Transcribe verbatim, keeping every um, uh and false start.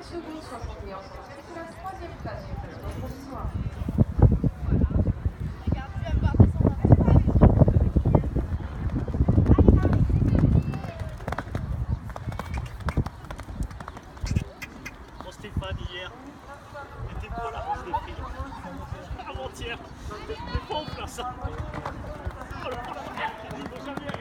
seconde soixante et onze. C'est la troisième place du classement pour ce soir. Bon, Stéphane, hier, était pas la rose des prix. Avant-hier, des pas en place. Oh là là, il faut jamais